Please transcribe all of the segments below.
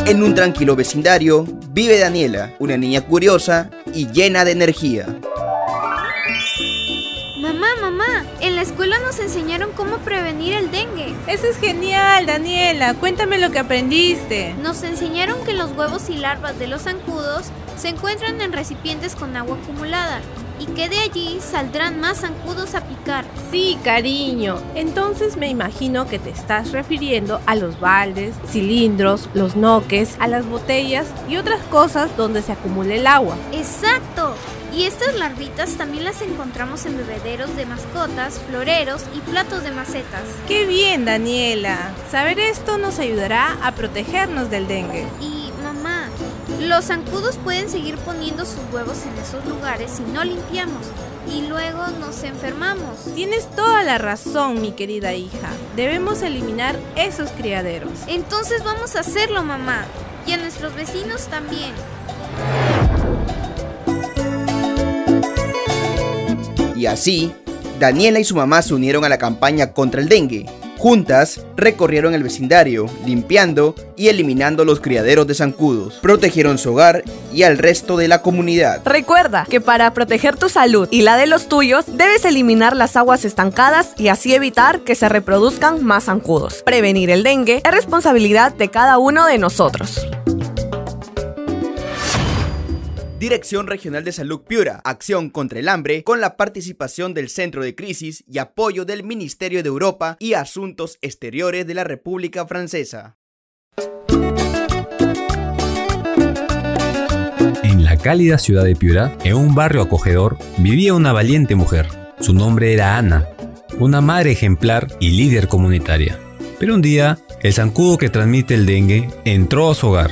En un tranquilo vecindario vive Daniela, una niña curiosa y llena de energía. Mamá, en la escuela nos enseñaron cómo prevenir el dengue. Eso es genial, Daniela. Cuéntame lo que aprendiste. Nos enseñaron que los huevos y larvas de los zancudos se encuentran en recipientes con agua acumulada y que de allí saldrán más zancudos a picar. Sí, cariño. Entonces me imagino que te estás refiriendo a los baldes, cilindros, los noques, a las botellas y otras cosas donde se acumula el agua. ¡Exacto! Y estas larvitas también las encontramos en bebederos de mascotas, floreros y platos de macetas. ¡Qué bien, Daniela! Saber esto nos ayudará a protegernos del dengue. Y, mamá, los zancudos pueden seguir poniendo sus huevos en esos lugares si no limpiamos y luego nos enfermamos. Tienes toda la razón, mi querida hija. Debemos eliminar esos criaderos. Entonces vamos a hacerlo, mamá. Y a nuestros vecinos también. Y así, Daniela y su mamá se unieron a la campaña contra el dengue. Juntas, recorrieron el vecindario, limpiando y eliminando los criaderos de zancudos. Protegieron su hogar y al resto de la comunidad. Recuerda que para proteger tu salud y la de los tuyos, debes eliminar las aguas estancadas y así evitar que se reproduzcan más zancudos. Prevenir el dengue es responsabilidad de cada uno de nosotros. Dirección Regional de Salud Piura, acción contra el hambre, con la participación del Centro de Crisis y apoyo del Ministerio de Europa y Asuntos Exteriores de la República Francesa. En la cálida ciudad de Piura, en un barrio acogedor, vivía una valiente mujer. Su nombre era Ana, una madre ejemplar y líder comunitaria. Pero un día, el zancudo que transmite el dengue entró a su hogar.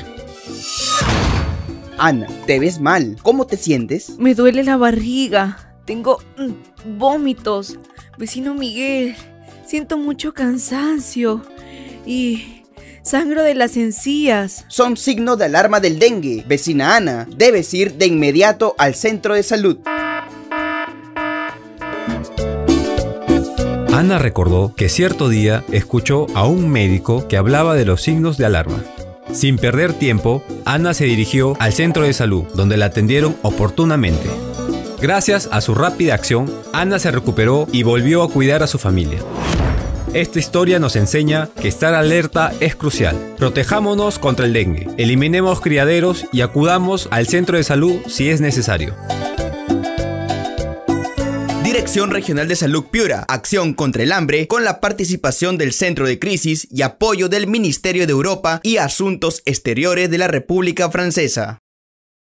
Ana, te ves mal. ¿Cómo te sientes? Me duele la barriga. Tengo vómitos. Vecino Miguel, siento mucho cansancio y sangro de las encías. Son signos de alarma del dengue. Vecina Ana, debes ir de inmediato al centro de salud. Ana recordó que cierto día escuchó a un médico que hablaba de los signos de alarma. Sin perder tiempo, Ana se dirigió al centro de salud, donde la atendieron oportunamente. Gracias a su rápida acción, Ana se recuperó y volvió a cuidar a su familia. Esta historia nos enseña que estar alerta es crucial. Protejámonos contra el dengue, eliminemos criaderos y acudamos al centro de salud si es necesario. Dirección Regional de Salud Piura, acción contra el hambre, con la participación del Centro de Crisis y apoyo del Ministerio de Europa y Asuntos Exteriores de la República Francesa.